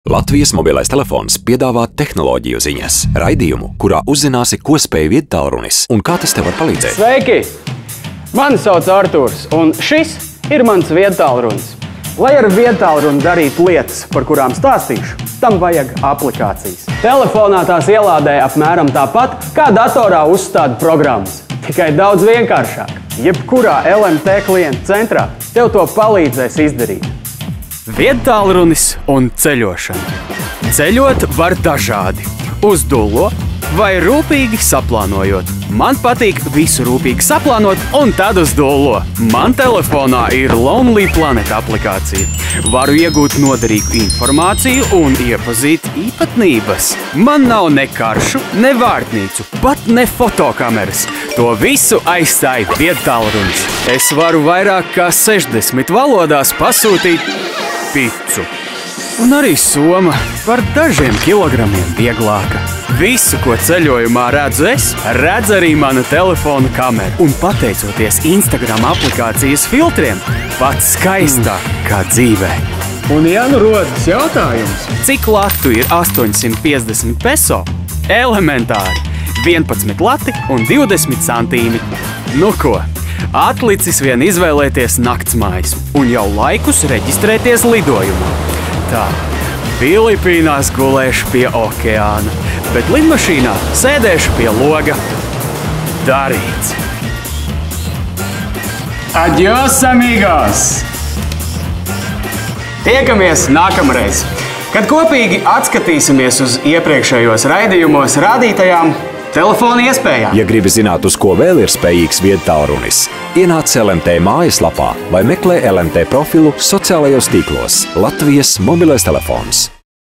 Latvijas mobilais telefons piedāvā tehnoloģiju ziņas, raidījumu, kurā uzzināsi, ko spēj viedtālrunis un kā tas tev var palīdzēt. Sveiki! Mani sauc Artūrs, un šis ir mans viedtālrunis. Lai ar viedtālruni darītu lietas, par kurām stāstīšu, tam vajag aplikācijas. Telefonā tās ielādē apmēram tāpat, kā datorā uzstāda programmas, tikai daudz vienkāršāk. Jebkurā LMT klienta centrā tev to palīdzēs izdarīt. Viedtālrunis un ceļošana. Ceļot var dažādi. Uz dullo vai rūpīgi saplānojot. Man patīk visu rūpīgi saplānot un tad uz dullo. Man telefonā ir Lonely Planet aplikācija. Varu iegūt noderīgu informāciju un iepazīt īpatnības. Man nav ne karšu, ne vārtnīcu, pat ne fotokameras. To visu aizstāja viedtālrunis. Es varu vairāk kā 60 valodās pasūtīt picu. Un arī soma par dažiem kilogramiem vieglāka. Visu, ko ceļojumā redzu es, redz arī mana telefona kamera. Un pateicoties Instagram aplikācijas filtriem, pats skaistāk kā dzīvē. Un ja nu rodas jautājums, cik latu ir 850 peso? Elementāri. 11 lati un 20 centīmetri. Nu ko? Atlicis vien izvēlēties naktsmājas un jau laikus reģistrēties lidojumā. Tā, Filipīnās gulēšu pie okeāna, bet lidmašīnā sēdēšu pie loga. Darīts! Adios, amigos! Tiekamies nākamreiz, kad kopīgi atskatīsimies uz iepriekšējos raidījumos rādītajām telefona iespējām. Ja gribi zināt, uz ko vēl ir spējīgs viedtālrunis, ienāc LMT mājaslapā vai meklē LMT profilu sociālajos tīklos Latvijas mobilais telefons.